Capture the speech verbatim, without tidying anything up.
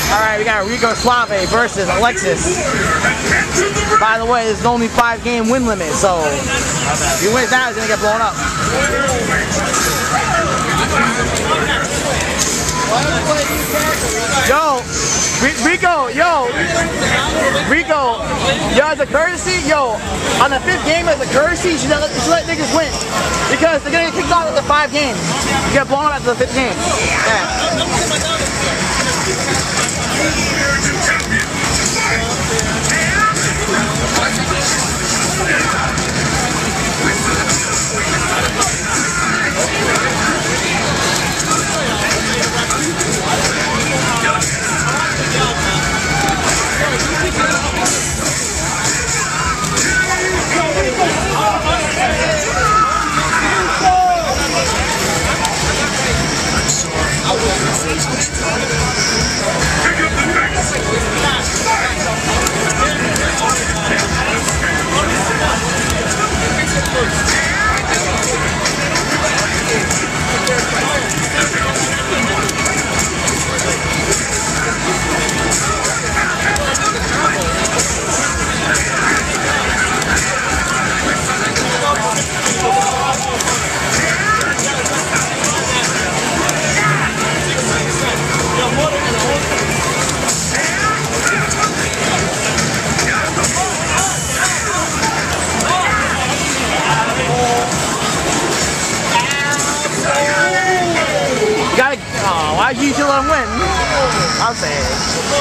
Alright, we got Rico Suave versus Alexis. By the way, there's only five game win limit, so if you win that, it's gonna get blown up. Yo, Rico, yo, Rico, yo, as a courtesy, yo, on the fifth game as a courtesy, you should let, you should let niggas win. Because they're gonna get kicked out of the five games. You get blown up after the fifth game. Yeah. Gotta, oh, why'd you let him win? I'm saying.